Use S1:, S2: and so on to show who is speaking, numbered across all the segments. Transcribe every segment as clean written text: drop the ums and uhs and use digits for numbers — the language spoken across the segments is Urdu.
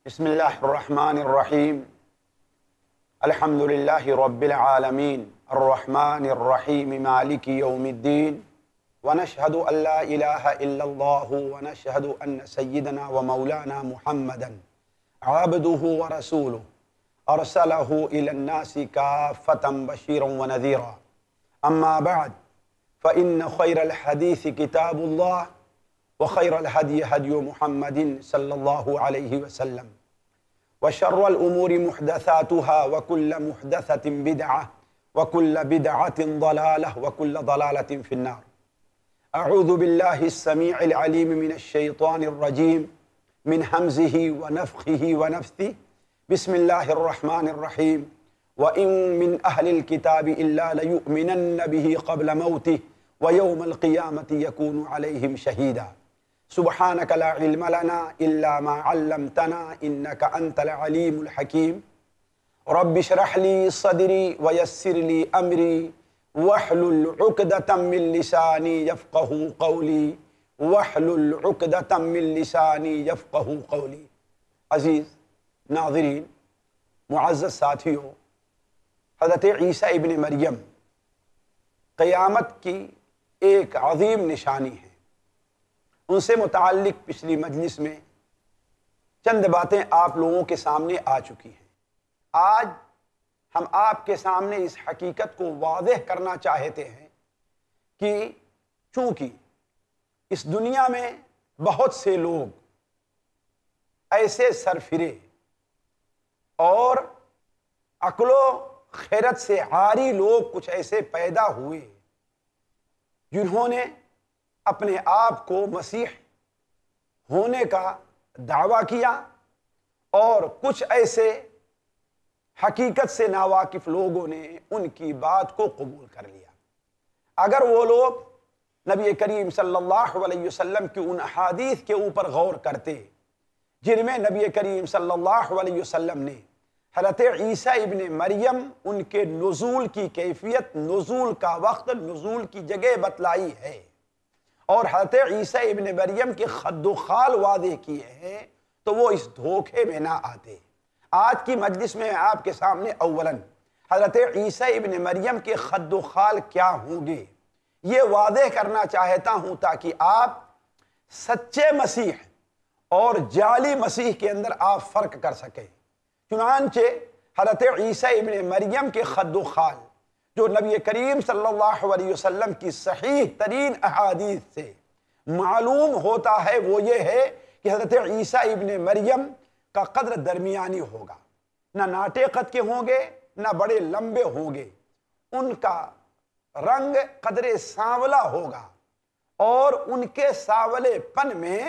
S1: بسم الله الرحمن الرحيم الحمد لله رب العالمين الرحمن الرحيم مالك يوم الدين ونشهد أن لا إله إلا الله ونشهد أن سيدنا ومولانا محمدا عبده ورسوله أرسله إلى الناس كافة بشيرا ونذيرا أما بعد فإن خير الحديث كتاب الله وخير الهدي هدي محمد صلى الله عليه وسلم وشر الأمور محدثاتها وكل محدثة بدعة وكل بدعة ضلالة وكل ضلالة في النار. أعوذ بالله السميع العليم من الشيطان الرجيم من همزه ونفخه ونفثه. بسم الله الرحمن الرحيم. وإن من أهل الكتاب إلا ليؤمنن به قبل موته ويوم القيامة يكون عليهم شهيدا. سبحانك لا علم لنا إلا ما علمتنا إنك أنت العليم الحكيم. رب اشرح لي صدري ويسر لي أمري واحلل عقدة من لساني يفقه قولي واحلل عقدة من لساني يفقه قولي. عزیز ناظرین، معزز ساتھیوں، حضرت عیسیٰ ابن مریم قیامت کی ایک عظیم نشانی ہے۔ ان سے متعلق پچھلی مجلس میں چند باتیں آپ لوگوں کے سامنے آ چکی ہیں۔ آج ہم آپ کے سامنے اس حقیقت کو واضح کرنا چاہتے ہیں کہ چونکہ اس دنیا میں بہت سے لوگ ایسے سرفرے اور عقل و خیرت سے عاری لوگ کچھ ایسے پیدا ہوئے جنہوں نے اپنے آپ کو مسیح ہونے کا دعویٰ کیا، اور کچھ ایسے حقیقت سے ناواقف لوگوں نے ان کی بات کو قبول کر لیا۔ اگر وہ لوگ نبی کریم صلی اللہ علیہ وسلم کی ان احادیث کے اوپر غور کرتے جن میں نبی کریم صلی اللہ علیہ وسلم نے حضرت عیسیٰ ابن مریم ان کے نزول کی کیفیت، نزول کا وقت، نزول کی جگہ بتلائی ہے، اور حضرت عیسیٰ ابن مریم کے خد و خال واضح کیے ہیں، تو وہ اس دھوکے میں نہ آتے۔ آج کی مجلس میں آپ کے سامنے اولاً حضرت عیسیٰ ابن مریم کے خد و خال کیا ہوں گے یہ واضح کرنا چاہتا ہوں، تاکہ آپ سچے مسیح اور جعلی مسیح کے اندر آپ فرق کر سکیں۔ چنانچہ حضرت عیسیٰ ابن مریم کے خد و خال جو نبی کریم صلی اللہ علیہ وسلم کی صحیح ترین احادیث سے معلوم ہوتا ہے، وہ یہ ہے کہ حضرت عیسیٰ ابن مریم کا قدر درمیانی ہوگا، نہ ناٹے قد کے ہوں گے نہ بڑے لمبے ہوں گے، ان کا رنگ قدر سانولا ہوگا، اور ان کے سانولے پن میں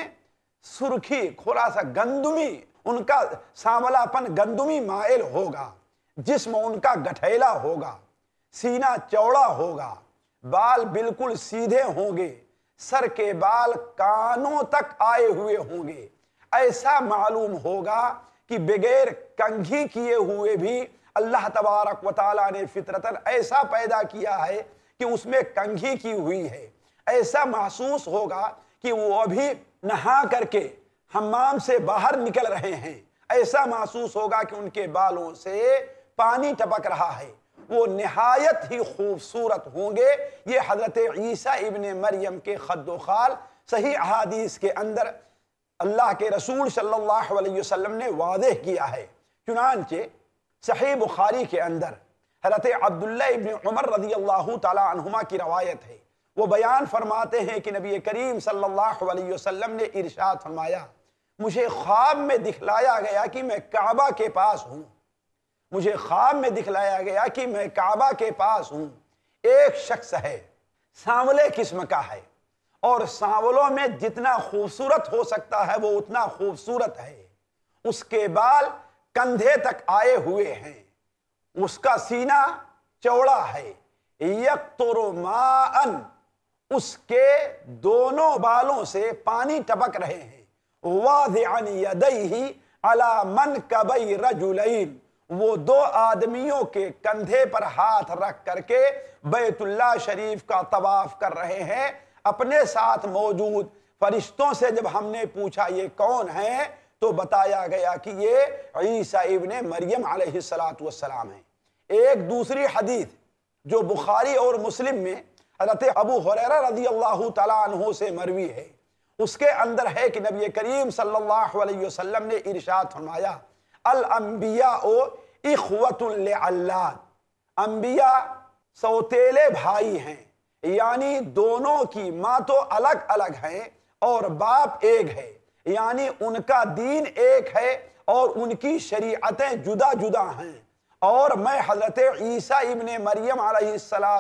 S1: سرخی تھوڑا سا گندمی، ان کا سانولا پن گندمی مائل ہوگا، جسم ان کا گٹھیلا ہوگا، سینہ چوڑا ہوگا، بال بالکل سیدھے ہوں گے، سر کے بال کانوں تک آئے ہوئے ہوں گے۔ ایسا معلوم ہوگا کہ بغیر کنگھی کیے ہوئے بھی اللہ تبارک و تعالیٰ نے فطرتاً ایسا پیدا کیا ہے کہ اس میں کنگھی کی ہوئی ہے۔ ایسا محسوس ہوگا کہ وہ ابھی نہا کر کے حمام سے باہر نکل رہے ہیں۔ ایسا محسوس ہوگا کہ ان کے بالوں سے پانی ٹپک رہا ہے۔ وہ نہایت ہی خوبصورت ہوں گے۔ یہ حضرت عیسیٰ ابن مریم کے خد و خال صحیح احادیث کے اندر اللہ کے رسول صلی اللہ علیہ وسلم نے واضح کیا ہے۔ چنانچہ صحیح بخاری کے اندر حضرت عبداللہ ابن عمر رضی اللہ تعالی عنہما کی روایت ہے، وہ بیان فرماتے ہیں کہ نبی کریم صلی اللہ علیہ وسلم نے ارشاد فرمایا، مجھے خواب میں دکھلایا گیا کہ میں کعبہ کے پاس ہوں، مجھے خواب میں دکھلایا گیا کہ میں کعبہ کے پاس ہوں، ایک شخص ہے، سانولے قسم کا ہے، اور سانولوں میں جتنا خوبصورت ہو سکتا ہے وہ اتنا خوبصورت ہے، اس کے بال کندھے تک آئے ہوئے ہیں، اس کا سینہ چوڑا ہے، یقطر ماءً، اس کے دونوں بالوں سے پانی ٹپک رہے ہیں، واضعاً یدیہ علی منکبی رجلین، وہ دو آدمیوں کے کندھے پر ہاتھ رکھ کر کے بیت اللہ شریف کا طواف کر رہے ہیں۔ اپنے ساتھ موجود فرشتوں سے جب ہم نے پوچھا یہ کون ہیں، تو بتایا گیا کہ یہ عیسیٰ ابن مریم علیہ السلام ہیں۔ ایک دوسری حدیث جو بخاری اور مسلم میں حضرت ابو ہریرہ رضی اللہ تعالیٰ عنہ سے مروی ہے، اس کے اندر ہے کہ نبی کریم صلی اللہ علیہ وسلم نے ارشاد فرمایا الانبیاء اخوۃ لعلات، انبیاء سوتیلے بھائی ہیں، یعنی دونوں کی ماں تو الگ الگ ہیں اور باپ ایک ہے، یعنی ان کا دین ایک ہے اور ان کی شریعتیں جدا جدا ہیں، اور میں حضرت عیسیٰ ابن مریم علیہ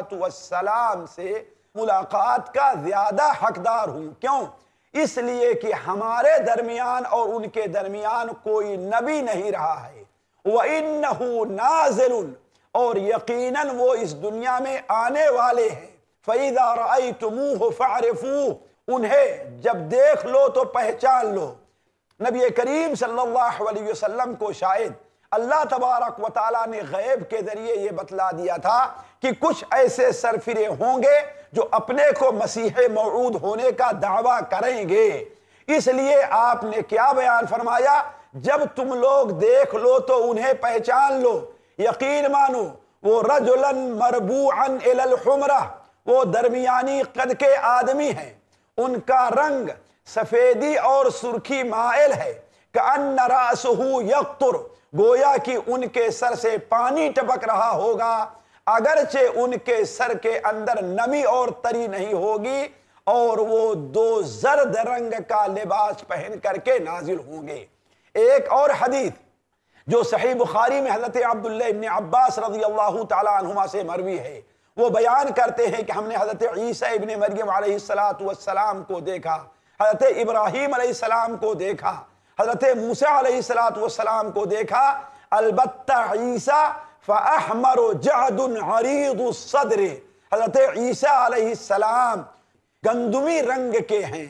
S1: السلام سے ملاقات کا زیادہ حقدار ہوں۔ کیوں؟ اس لیے کہ ہمارے درمیان اور ان کے درمیان کوئی نبی نہیں رہا ہے، وَإِنَّهُ نَازِلٌ، اور یقیناً وہ اس دنیا میں آنے والے ہیں، فَإِذَا رَأَيْتُمُوهُ فَاعْرِفُوهُ، انہیں جب دیکھ لو تو پہچان لو۔ نبی کریم صلی اللہ علیہ وسلم کو شاید اللہ تبارک و تعالیٰ نے غیب کے ذریعے یہ بتلا دیا تھا کہ کچھ ایسے سرفرے ہوں گے جو اپنے کو مسیح موعود ہونے کا دعویٰ کریں گے، اس لیے آپ نے کیا بیان فرمایا؟ جب تم لوگ دیکھ لو تو انہیں پہچان لو، یقین مانو وہ رجلا مربوعا الی الحمرہ، وہ درمیانی قد کے آدمی ہیں، ان کا رنگ سفیدی اور سرخی مائل ہے، کأن رأسہ یقطر، گویا کہ ان کے سر سے پانی ٹپک رہا ہوگا، اگرچہ ان کے سر کے اندر نمی اور تری نہیں ہوگی، اور وہ دو زرد رنگ کا لباس پہن کر کے نازل ہوں گے۔ ایک اور حدیث جو صحیح بخاری میں حضرت عبداللہ ابن عباس رضی اللہ تعالیٰ عنہما سے مروی ہے، وہ بیان کرتے ہیں کہ ہم نے حضرت عیسیٰ ابن مریم علیہ السلام کو دیکھا، حضرت ابراہیم علیہ السلام کو دیکھا، حضرت موسیٰ علیہ السلام کو دیکھا، البتہ عیسیٰ فَأَحْمَرُ جَعْدٌ عَرِيضُ الصَّدْرِ، حضرت عیسیٰ علیہ السلام گندمی رنگ کے ہیں،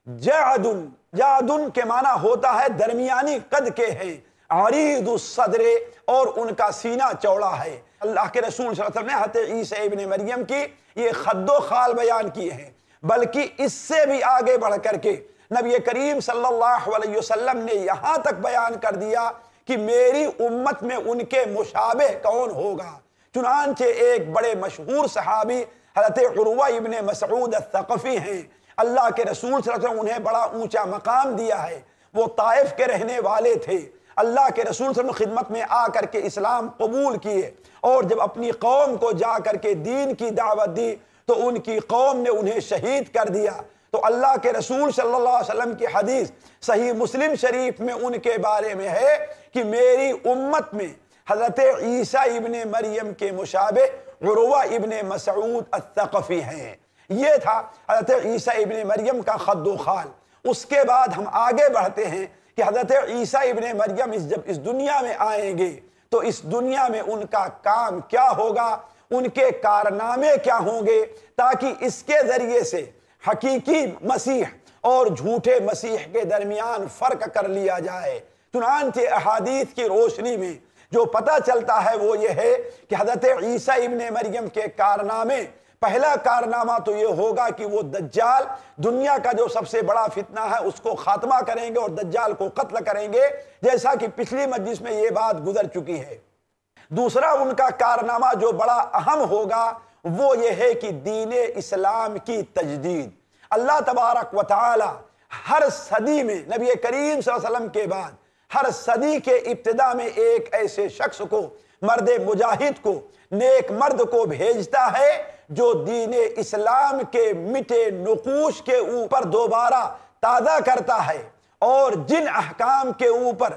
S1: جعدن کے معنی ہوتا ہے درمیانی قد کے ہیں، عریض الصدر، اور ان کا سینہ چوڑا ہے۔ اللہ کے رسول صلی اللہ علیہ وسلم نے حضرت عیسیٰ ابن مریم کی یہ خد و خال بیان کیے ہیں، بلکہ اس سے بھی آگے بڑھ کر کے نبی کریم صلی اللہ علیہ وسلم نے یہاں تک بیان کر دیا کہ میری امت میں ان کے مشابہ کون ہوگا۔ چنانچہ ایک بڑے مشہور صحابی حضرت عروہ ابن مسعود الثقفی ہیں، اللہ کے رسول صلی اللہ علیہ وسلم انہیں بڑا اونچا مقام دیا ہے، وہ طائف کے رہنے والے تھے، اللہ کے رسول صلی اللہ علیہ وسلم خدمت میں آ کر کے اسلام قبول کیے، اور جب اپنی قوم کو جا کر کے دین کی دعوت دی تو ان کی قوم نے انہیں شہید کر دیا۔ تو اللہ کے رسول صلی اللہ علیہ وسلم کی حدیث صحیح مسلم شریف میں ان کے بارے میں ہے کہ میری امت میں حضرت عیسیٰ ابن مریم کے مشابہ عروہ ابن مسعود الثقفی ہیں۔ یہ تھا حضرت عیسیٰ ابن مریم کا خد و خال۔ اس کے بعد ہم آگے بڑھتے ہیں کہ حضرت عیسیٰ ابن مریم جب اس دنیا میں آئیں گے تو اس دنیا میں ان کا کام کیا ہوگا، ان کے کارنامے کیا ہوں گے، تاکہ اس کے ذریعے سے حقیقی مسیح اور جھوٹے مسیح کے درمیان فرق کر لیا جائے۔ چنانچہ احادیث کی روشنی میں جو پتہ چلتا ہے وہ یہ ہے کہ حضرت عیسیٰ ابن مریم کے کارنامے، پہلا کارنامہ تو یہ ہوگا کہ وہ دجال، دنیا کا جو سب سے بڑا فتنہ ہے، اس کو خاتمہ کریں گے اور دجال کو قتل کریں گے، جیسا کہ پچھلی مجلس میں یہ بات گزر چکی ہے۔ دوسرا ان کا کارنامہ جو بڑا اہم ہوگا وہ یہ ہے کہ دین اسلام کی تجدید۔ اللہ تبارک و تعالی ہر صدی میں نبی کریم صلی اللہ علیہ وسلم کے بعد ہر صدی کے ابتدا میں ایک ایسے شخص کو، مرد مجاہد کو، نیک مرد کو بھیجتا ہے جو دین اسلام کے مٹے نقوش کے اوپر دوبارہ تازہ کرتا ہے، اور جن احکام کے اوپر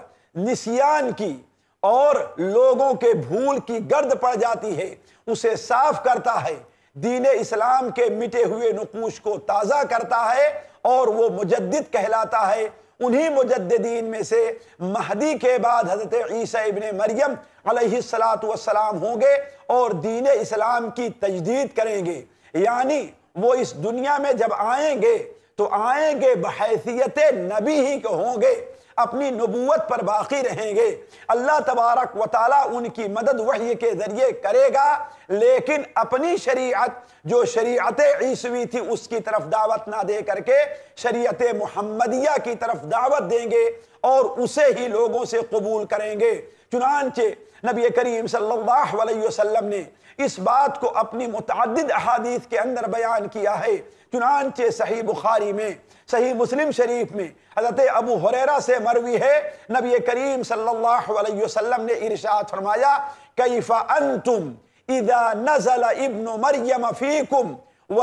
S1: نسیان کی اور لوگوں کے بھول کی گرد پڑ جاتی ہے اسے صاف کرتا ہے، دین اسلام کے مٹے ہوئے نقوش کو تازہ کرتا ہے، اور وہ مجدد کہلاتا ہے۔ انہی مجددین میں سے مہدی کے بعد حضرت عیسیٰ ابن مریم علیہ السلام ہوں گے اور دین اسلام کی تجدید کریں گے، یعنی وہ اس دنیا میں جب آئیں گے تو آئیں گے بحیثیت نبی ہی کے ہوں گے۔ اپنی نبوت پر باقی رہیں گے، اللہ تبارک و تعالیٰ ان کی مدد وحی کے ذریعے کرے گا، لیکن اپنی شریعت جو شریعت عیسوی تھی اس کی طرف دعوت نہ دے کر کے شریعت محمدیہ کی طرف دعوت دیں گے اور اسے ہی لوگوں سے قبول کریں گے۔ چنانچہ نبی کریم صلی اللہ علیہ وسلم نے اس بات کو اپنی متعدد احادیث کے اندر بیان کیا ہے۔ چنانچہ صحیح بخاری میں، صحیح مسلم شریف میں حضرت ابو ہریرہ سے مروی ہے، نبی کریم صلی اللہ علیہ وسلم نے ارشاد فرمایا کیف انتم اذا نزل ابن مریم فیکم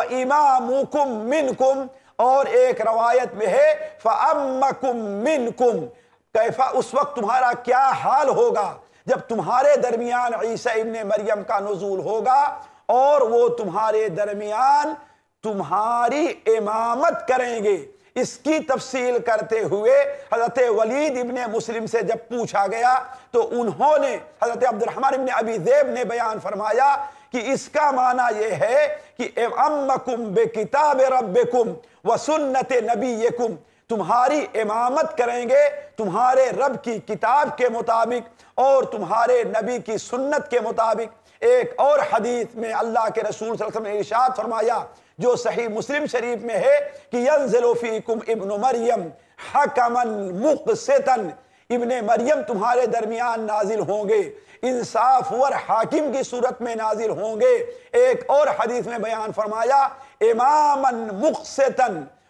S1: وامامکم منکم، اور ایک روایت میں ہے فامکم منکم، کیفا اس وقت تمہارا کیا حال ہوگا جب تمہارے درمیان عیسیٰ ابن مریم کا نزول ہوگا اور وہ تمہارے درمیان تمہاری امامت کریں گے۔ اس کی تفصیل کرتے ہوئے حضرت ولید ابن مسلم سے جب پوچھا گیا تو انہوں نے، حضرت عبد الرحمن ابن ابی ذئب نے بیان فرمایا کہ اس کا معنی یہ ہے کہ امکم بکتاب ربکم وسنت نبیکم، تمہاری امامت کریں گے تمہارے رب کی کتاب کے مطابق اور تمہارے نبی کی سنت کے مطابق۔ ایک اور حدیث میں اللہ کے رسول صلی اللہ علیہ وسلم نے ارشاد فرمایا جو صحیح مسلم شریف میں ہے کہ ینزل فیکم ابن مریم حکما مقسطا، ابن مریم تمہارے درمیان نازل ہوں گے انصاف ور حاکم کی صورت میں نازل ہوں گے۔ ایک اور حدیث میں بیان فرمایا اماما مقسطا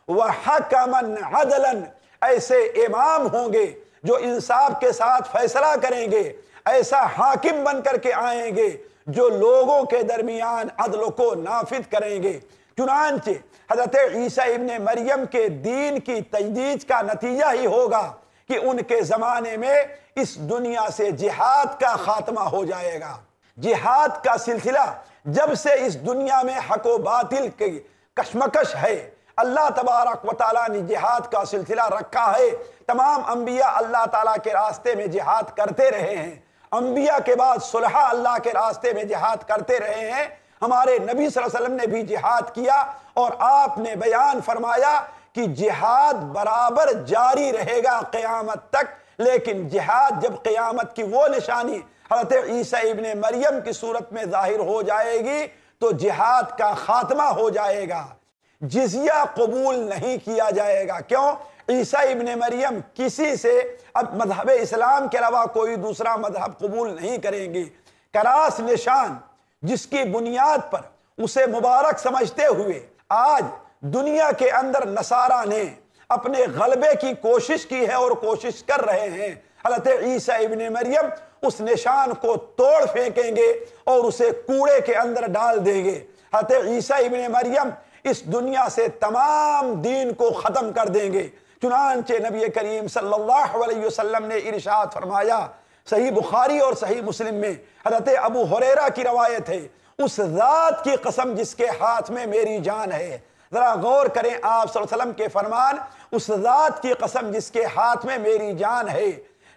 S1: وحکما عدلا، ایسے امام ہوں گے جو انصاف کے ساتھ فیصلہ کریں گے، ایسا حاکم بن کر کے آئیں گے جو لوگوں کے درمیان عدل کو نافذ کریں گے۔ چنانچہ حضرت عیسیٰ ابن مریم کے دین کی تجدید کا نتیجہ ہی ہوگا کہ ان کے زمانے میں اس دنیا سے جہاد کا خاتمہ ہو جائے گا۔ جہاد کا سلسلہ جب سے اس دنیا میں حق و باطل کی کشمکش ہے، اللہ تبارک و تعالیٰ نے جہاد کا سلسلہ رکھا ہے۔ تمام انبیاء اللہ تعالیٰ کے راستے میں جہاد کرتے رہے ہیں، انبیاء کے بعد صلحاء اللہ کے راستے میں جہاد کرتے رہے ہیں۔ ہمارے نبی صلی اللہ علیہ وسلم نے بھی جہاد کیا اور آپ نے بیان فرمایا کہ جہاد برابر جاری رہے گا قیامت تک، لیکن جہاد جب قیامت کی وہ نشانی حضرت عیسیٰ ابن مریم کی صورت میں ظاہر ہو جائے گی تو جہاد کا خاتمہ ہو جائے گا، جزیہ قبول نہیں کیا جائے گا۔ کیوں؟ عیسیٰ ابن مریم کسی سے اب مذہب اسلام کے علاوہ کوئی دوسرا مذہب قبول نہیں کریں گے۔ کراس نشان جس کی بنیاد پر اسے مبارک سمجھتے ہوئے آج دنیا کے اندر نصارہ نے اپنے غلبے کی کوشش کی ہے اور کوشش کر رہے ہیں۔ حضرت عیسیٰ ابن مریم اس نشان کو توڑ پھینکیں گے اور اسے کوڑے کے اندر ڈال دیں گے۔ حضرت عیسیٰ ابن مریم اس دنیا سے تمام دین کو ختم کر دیں گے۔ چنانچہ نبی کریم صلی اللہ علیہ وسلم نے ارشاد فرمایا، صحیح بخاری اور صحیح مسلم میں حضرت ابو ہریرہ کی روایت ہے، اس ذات کی قسم جس کے ہاتھ میں میری جان ہے۔ ذرا غور کریں آپ صلی اللہ علیہ وسلم کے فرمان، اس ذات کی قسم جس کے ہاتھ میں میری جان ہے،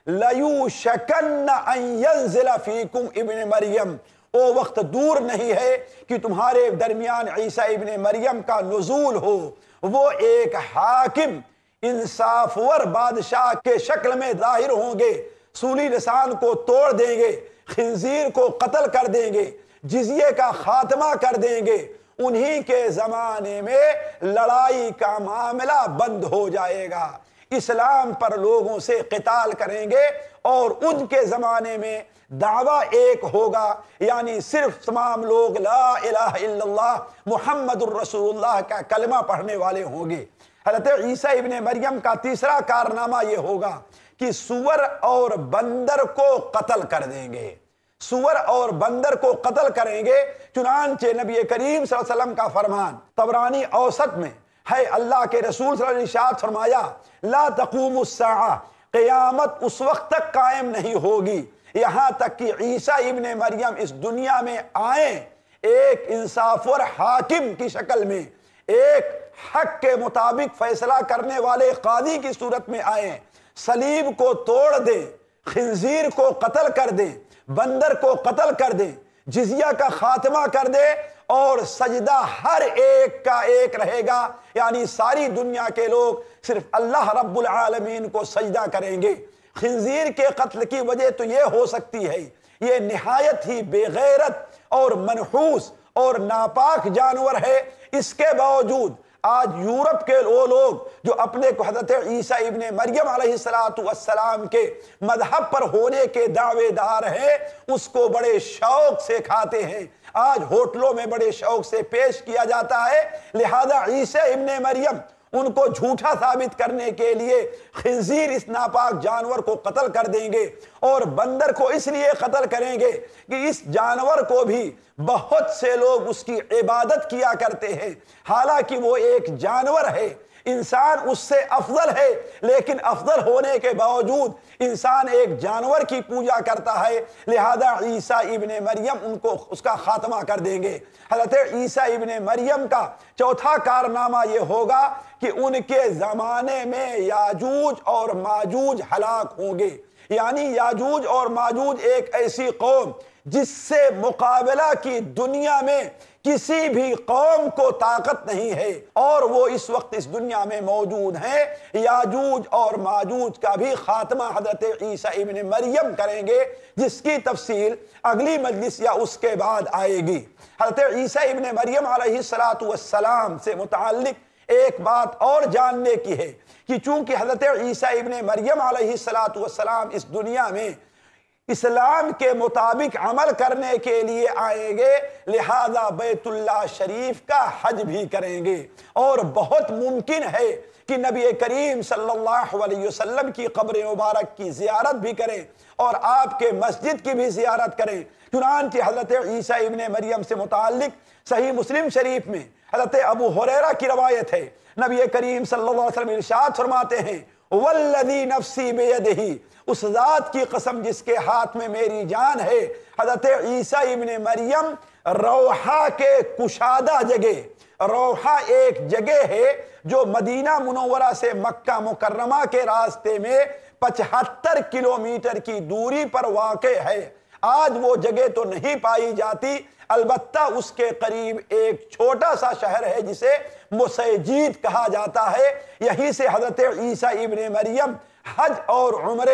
S1: لَيُوشَكَنَّ أَن يَنزِلَ فِيكُمْ ابن مریم، وہ وقت دور نہیں ہے کہ تمہارے درمیان عیسیٰ ابن مریم کا نزول ہو، وہ ایک حاکم انصاف ور بادشاہ کے شکل میں ظاہر ہوں گے، سولی لسان کو توڑ دیں گے، خنزیر کو قتل کر دیں گے، جزیے کا خاتمہ کر دیں گے۔ انہی کے زمانے میں لڑائی کا معاملہ بند ہو جائے گا، اسلام پر لوگوں سے قتال کریں گے اور ان کے زمانے میں دعویٰ ایک ہوگا، یعنی صرف تمام لوگ لا الہ الا اللہ محمد الرسول اللہ کا کلمہ پڑھنے والے ہوں گے۔ حضرت عیسیٰ ابن مریم کا تیسرا کارنامہ یہ ہوگا کہ سور اور بندر کو قتل کر دیں گے، سور اور بندر کو قتل کریں گے۔ چنانچہ نبی کریم صلی اللہ علیہ وسلم کا فرمان طبرانی اوسط میں ہے، اللہ کے رسول صلی اللہ علیہ وسلم نے ارشاد فرمایا لا تقوم الساعہ، قیامت اس وقت تک قائم نہیں ہوگی یہاں تک کہ عیسیٰ ابن مریم اس دنیا میں آئیں، ایک انصاف اور حاکم کی شکل میں، ایک حق کے مطابق فیصلہ کرنے والے قاضی کی صورت میں آئیں، صلیب کو توڑ دیں، خنزیر کو قتل کر دیں، بندر کو قتل کر دیں، جزیہ کا خاتمہ کر دیں اور سجدہ ہر ایک کا ایک رہے گا، یعنی ساری دنیا کے لوگ صرف اللہ رب العالمین کو سجدہ کریں گے۔ خنزیر کے قتل کی وجہ تو یہ ہو سکتی ہے، یہ نہایت ہی بے غیرت اور منحوس اور ناپاک جانور ہے، اس کے باوجود آج یورپ کے وہ لوگ جو اپنے کو حضرت عیسیٰ ابن مریم علیہ السلام کے مذہب پر ہونے کے دعوے دار ہیں، اس کو بڑے شوق سے کھاتے ہیں، آج ہوٹلوں میں بڑے شوق سے پیش کیا جاتا ہے۔ لہذا عیسیٰ ابن مریم ان کو جھوٹا ثابت کرنے کے لیے خنزیر اس ناپاک جانور کو قتل کر دیں گے، اور بندر کو اس لیے قتل کریں گے کہ اس جانور کو بھی بہت سے لوگ اس کی عبادت کیا کرتے ہیں، حالانکہ وہ ایک جانور ہے، انسان اس سے افضل ہے، لیکن افضل ہونے کے باوجود انسان ایک جانور کی پوجا کرتا ہے، لہذا عیسیٰ ابن مریم اس کا خاتمہ کر دیں گے۔ حضرت عیسیٰ ابن مریم کا چوتھا کارنامہ یہ ہوگا کہ ان کے زمانے میں یاجوج اور ماجوج ہلاک ہوں گے، یعنی یاجوج اور ماجوج ایک ایسی قوم جس سے مقابلہ کی دنیا میں کسی بھی قوم کو طاقت نہیں ہے، اور وہ اس وقت اس دنیا میں موجود ہیں۔ یاجوج اور ماجوج کا بھی خاتمہ حضرت عیسیٰ ابن مریم کریں گے، جس کی تفصیل اگلی مجلس یا اس کے بعد آئے گی۔ حضرت عیسیٰ ابن مریم علیہ السلام سے متعلق ایک بات اور جاننے کی ہے کہ چونکہ حضرت عیسیٰ ابن مریم علیہ السلام اس دنیا میں اسلام کے مطابق عمل کرنے کے لیے آئیں گے، لہذا بیت اللہ شریف کا حج بھی کریں گے، اور بہت ممکن ہے کہ نبی کریم صلی اللہ علیہ وسلم کی قبر مبارک کی زیارت بھی کریں اور آپ کے مسجد کی بھی زیارت کریں۔ چنانچہ حضرت عیسیٰ ابن مریم سے متعلق صحیح مسلم شریف میں حضرت ابو ہریرہ کی روایت ہے، نبی کریم صلی اللہ علیہ وسلم ارشاد فرماتے ہیں، والذی نفسی بیدہی، اس ذات کی قسم جس کے ہاتھ میں میری جان ہے، حضرت عیسیٰ ابن مریم روحہ کے کشادہ جگہ، روحہ ایک جگہ ہے جو مدینہ منورہ سے مکہ مکرمہ کے راستے میں 75 کلومیٹر کی دوری پر واقع ہے۔ آج وہ جگہ تو نہیں پائی جاتی، البتہ اس کے قریب ایک چھوٹا سا شہر ہے جسے مسیجید کہا جاتا ہے، یہیں سے حضرت عیسیٰ ابن مریم حج اور عمرے،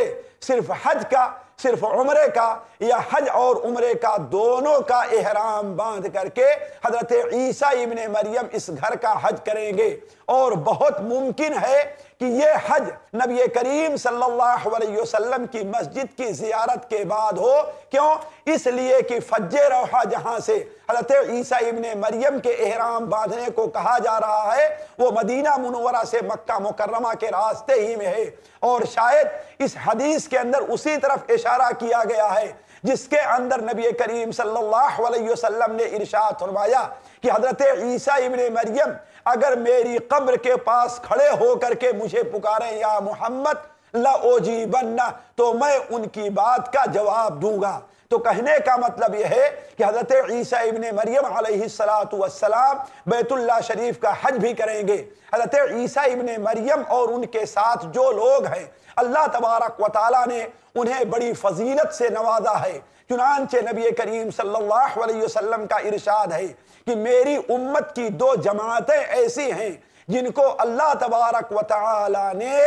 S1: صرف عمرے کا یا حج اور عمرے کا دونوں کا احرام باندھ کر کے حضرت عیسیٰ ابن مریم اس گھر کا حج کریں گے، اور بہت ممکن ہے کہ یہ حج نبی کریم صلی اللہ علیہ وسلم کی مسجد کی زیارت کے بعد ہو۔ کیوں؟ اس لیے کہ فج روحہ جہاں سے حضرت عیسیٰ ابن مریم کے احرام باندھنے کو کہا جا رہا ہے، وہ مدینہ منورہ سے مکہ مکرمہ کے راستے ہی میں ہے، اور شاید اس حدیث کے اندر اسی طرف اشارہ کیا گیا ہے جس کے اندر نبی کریم صلی اللہ علیہ وسلم نے ارشاد فرمایا کہ حضرت عیسیٰ ابن مریم اگر میری قبر کے پاس کھڑے ہو کر کے مجھے پکاریں یا محمد لَأُجِيبَنَّ، تو میں ان کی بات کا جواب دوں گا۔ تو کہنے کا مطلب یہ ہے کہ حضرت عیسیٰ ابن مریم علیہ السلام بیت اللہ شریف کا حج بھی کریں گے۔ حضرت عیسیٰ ابن مریم اور ان کے ساتھ جو لوگ ہیں، اللہ تبارک و تعالیٰ نے انہیں بڑی فضیلت سے نوازا ہے۔ چنانچہ نبی کریم صلی اللہ علیہ وسلم کا ارشاد ہے کہ میری امت کی 2 جماعتیں ایسی ہیں جن کو اللہ تبارک و تعالیٰ نے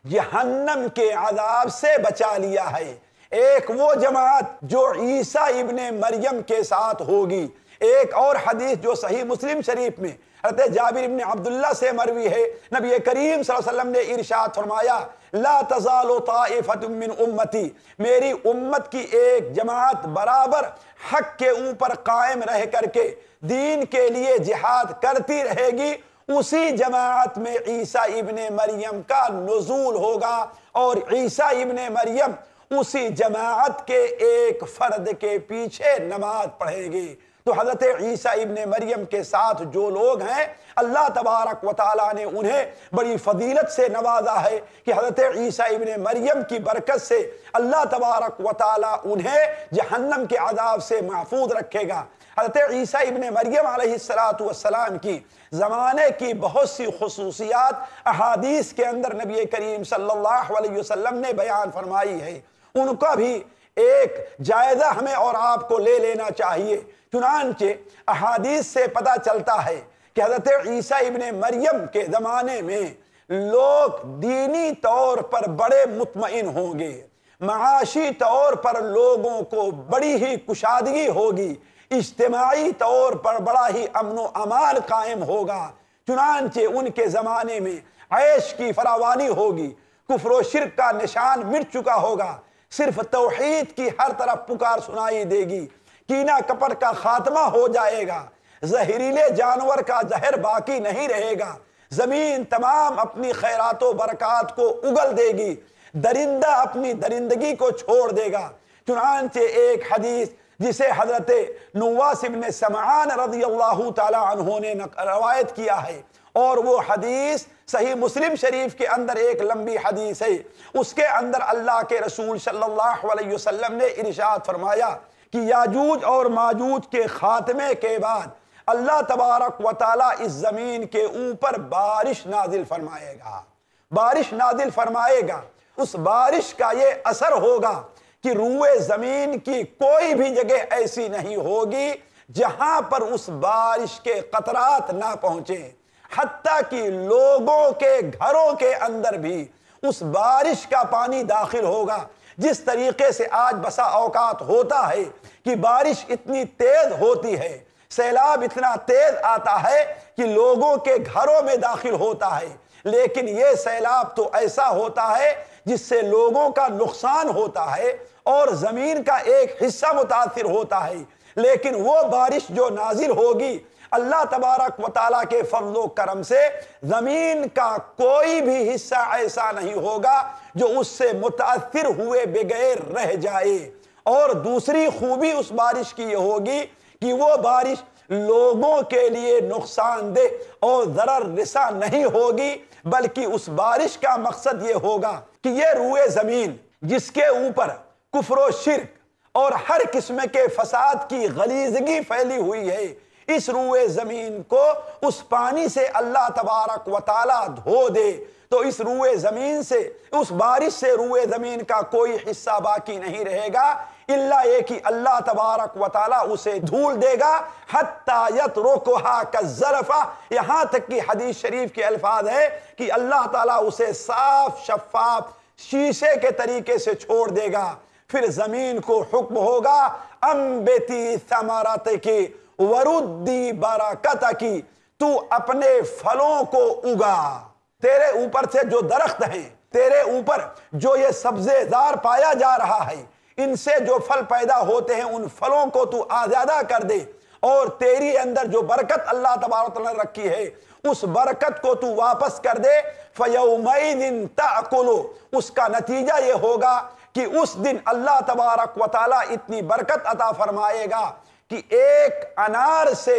S1: جہنم کے عذاب سے بچا لیا ہے۔ ایک وہ جماعت جو عیسیٰ ابن مریم کے ساتھ ہوگی۔ ایک اور حدیث جو صحیح مسلم شریف میں حضرت جابر ابن عبداللہ سے مروی ہے، نبی کریم صلی اللہ علیہ وسلم نے ارشاد فرمایا، لا تزال طائفۃ من امتی، میری امت کی ایک جماعت برابر حق کے اوپر قائم رہ کر کے دین کے لیے جہاد کرتی رہے گی، اسی جماعت میں عیسیٰ ابن مریم کا نزول ہوگا، اور عیسیٰ ابن مریم اسی جماعت کے ایک فرد کے پیچھے نماز پڑھیں گے۔ تو حضرت عیسیٰ ابن مریم کے ساتھ جو لوگ ہیں، اللہ تبارک و تعالیٰ نے انہیں بڑی فضیلت سے نوازا ہے کہ حضرت عیسیٰ ابن مریم کی برکت سے اللہ تبارک و تعالیٰ انہیں جہنم کے عذاب سے محفوظ رکھے گا۔ حضرت عیسیٰ ابن مریم علیہ السلام کی زمانے کی بہت سی خصوصیات احادیث کے اندر نبی کریم صلی اللہ علیہ وسلم نے بیان فرمائی ہے۔ ان کا بھی ایک جائزہ ہمیں اور آپ کو لے لینا چاہیے۔ چنانچہ احادیث سے پتہ چلتا ہے کہ حضرت عیسیٰ ابن مریم کے زمانے میں لوگ دینی طور پر بڑے مطمئن ہوں گے، معاشی طور پر لوگوں کو بڑی ہی کشادگی ہوگی، اجتماعی طور پر بڑا ہی امن و امان قائم ہوگا۔ چنانچہ ان کے زمانے میں عیش کی فراوانی ہوگی، کفر و شرک کا نشان مٹ چکا ہوگا، صرف توحید کی ہر طرف پکار سنائی دے گی، کینہ کپٹ کا خاتمہ ہو جائے گا، زہریلے جانور کا زہر باقی نہیں رہے گا، زمین تمام اپنی خیرات و برکات کو اگل دے گی، درندہ اپنی درندگی کو چھوڑ دے گا۔ چنانچہ ایک حدیث جسے حضرت نواس بن سمعان رضی اللہ تعالی عنہ نے روایت کیا ہے، اور وہ حدیث صحیح مسلم شریف کے اندر ایک لمبی حدیث ہے، اس کے اندر اللہ کے رسول صلی اللہ علیہ وسلم نے ارشاد فرمایا کہ یاجوج اور ماجوج کے خاتمے کے بعد اللہ تبارک و تعالی اس زمین کے اوپر بارش نازل فرمائے گا، بارش نازل فرمائے گا۔ اس بارش کا یہ اثر ہوگا کہ روئے زمین کی کوئی بھی جگہ ایسی نہیں ہوگی جہاں پر اس بارش کے قطرات نہ پہنچے، حتیٰ کہ لوگوں کے گھروں کے اندر بھی اس بارش کا پانی داخل ہوگا۔ جس طریقے سے آج بسا اوقات ہوتا ہے کہ بارش اتنی تیز ہوتی ہے، سیلاب اتنا تیز آتا ہے کہ لوگوں کے گھروں میں داخل ہوتا ہے، لیکن یہ سیلاب تو ایسا ہوتا ہے جس سے لوگوں کا نقصان ہوتا ہے اور زمین کا ایک حصہ متاثر ہوتا ہے، لیکن وہ بارش جو نازل ہوگی اللہ تبارک و تعالیٰ کے فضل و کرم سے زمین کا کوئی بھی حصہ ایسا نہیں ہوگا جو اس سے متاثر ہوئے بغیر رہ جائے۔ اور دوسری خوبی اس بارش کی یہ ہوگی کہ وہ بارش لوگوں کے لیے نقصان دہ اور ضرر رساں نہیں ہوگی، بلکہ اس بارش کا مقصد یہ ہوگا کہ یہ روئے زمین جس کے اوپر کفر و شرک اور ہر قسم کے فساد کی غلیظگی پھیلی ہوئی ہے، اس روئے زمین کو اس پانی سے اللہ تبارک و تعالیٰ دھو دے تو اس روئے زمین سے، اس بارش سے روئے زمین کا کوئی حصہ باقی نہیں رہے گا الا یہ کہ اللہ تبارک و تعالیٰ اسے دھول دے گا حتیٰ یترکھا کالزلفہ، یہاں تک کہ حدیث شریف کے الفاظ ہے کہ اللہ تعالیٰ اسے صاف شفاف شیشے کے طریقے سے چھوڑ دے گا۔ پھر زمین کو حکم ہوگا انبتی ثمرتکی وردی برکتکی، تو اپنے پھلوں کو اگا، تیرے اوپر سے جو درخت ہیں، تیرے اوپر جو یہ سبزے دار پایا جا رہا ہے، ان سے جو پھل پیدا ہوتے ہیں ان پھلوں کو تو آزادہ کر دے، اور تیری اندر جو برکت اللہ تبارک و تعالیٰ نے رکھی ہے اس برکت کو تو واپس کر دے۔ فَيَوْمَئِذٍ تَأْكُلُ، اس کا نتیجہ یہ ہوگا کہ اس دن اللہ تبارک و تعالیٰ اتنی برکت عطا فرمائے گا کہ ایک انار سے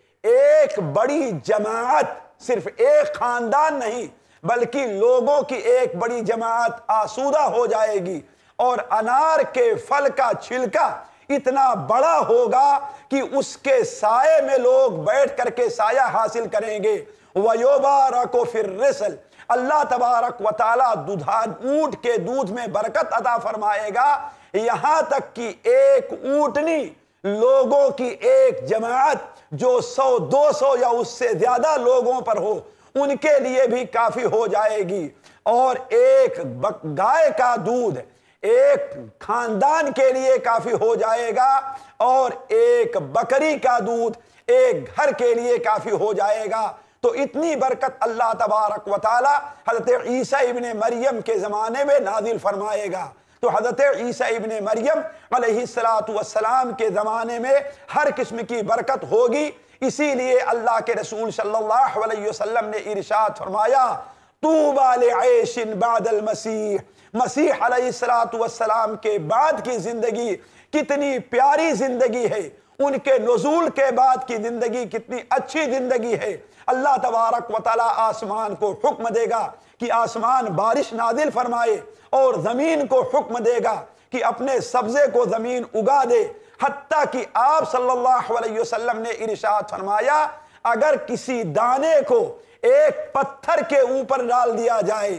S1: ایک بڑی جماعت، صرف ایک خاندان نہیں بلکہ لوگوں کی ایک بڑی جماعت آسودہ ہو جائے گی، اور انار کے پھل کا چھلکا اتنا بڑا ہوگا کہ اس کے سائے میں لوگ بیٹھ کر کے سایہ حاصل کریں گے۔ وَيُبَارَكُ فِي الرِّسْلِ، اللہ تبارک و تعالیٰ اونٹ کے دودھ میں برکت عطا فرمائے گا، یہاں تک کہ ایک اونٹنی لوگوں کی ایک جماعت جو 100 200 یا اس سے زیادہ لوگوں پر ہو ان کے لیے بھی کافی ہو جائے گی، اور ایک گائے کا دودھ ایک خاندان کے لیے کافی ہو جائے گا، اور ایک بکری کا دودھ ایک گھر کے لیے کافی ہو جائے گا۔ تو اتنی برکت اللہ تبارک و تعالی حضرت عیسیٰ ابن مریم کے زمانے میں نازل فرمائے گا۔ تو حضرت عیسیٰ ابن مریم علیہ السلام کے زمانے میں ہر قسم کی برکت ہوگی، اسی لیے اللہ کے رسول صلی اللہ علیہ وسلم نے ارشاد فرمایا طوبیٰ لعیش بعد المسیح، مسیح علیہ السلام کے بعد کی زندگی کتنی پیاری زندگی ہے، ان کے نزول کے بعد کی زندگی کتنی اچھی زندگی ہے۔ اللہ تبارک و تعالیٰ آسمان کو حکم دے گا کہ آسمان بارش نازل فرمائے، اور زمین کو حکم دے گا کہ اپنے سبزے کو زمین اگا دے، حتیٰ کہ آپ صلی اللہ علیہ وسلم نے ارشاد فرمایا اگر کسی دانے کو ایک پتھر کے اوپر ڈال دیا جائے،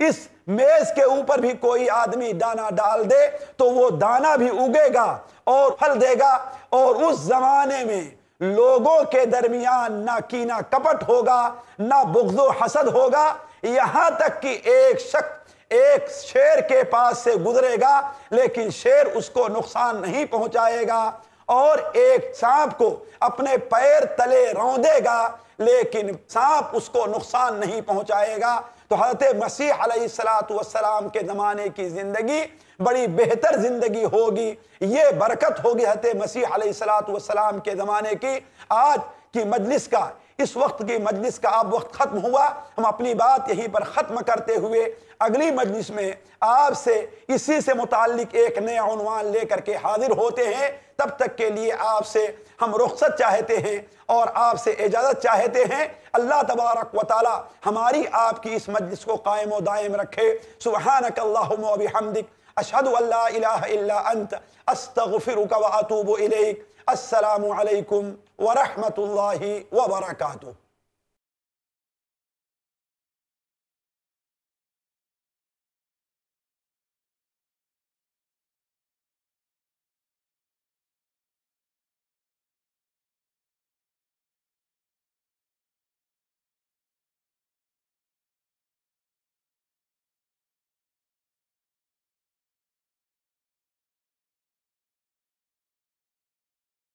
S1: اس میز کے اوپر بھی کوئی آدمی دانا ڈال دے تو وہ دانا بھی اگے گا اور پھل دے گا، اور اس زمانے میں لوگوں کے درمیان نہ کینہ کپٹ ہوگا، نہ بغض و حسد ہوگا، یہاں تک کہ ایک شخص ایک شیر کے پاس سے گزرے گا لیکن شیر اس کو نقصان نہیں پہنچائے گا، اور ایک سانپ کو اپنے پیر تلے روندے گا لیکن سانپ اس کو نقصان نہیں پہنچائے گا۔ تو حضرت مسیح علیہ السلام کے زمانے کی زندگی بڑی بہتر زندگی ہوگی، یہ برکت ہوگی حضرت مسیح علیہ السلام کے زمانے کی۔ آج کی مجلس کا، اس وقت کی مجلس کا اب وقت ختم ہوا، ہم اپنی بات یہیں پر ختم کرتے ہوئے اگلی مجلس میں آپ سے اسی سے متعلق ایک نیا عنوان لے کر کے حاضر ہوتے ہیں۔ تب تک کے لیے آپ سے ہم رخصت چاہتے ہیں اور آپ سے اجازت چاہتے ہیں۔ اللہ تبارک و تعالی ہماری آپ کی اس مجلس کو قائم و دائم رکھے۔ سبحانک اللہم و بحمدک، اشہد ان لا الہ الا انت، استغفرک و اتوب الیک۔ السلام علیکم ورحمۃ اللہ وبرکاتہ۔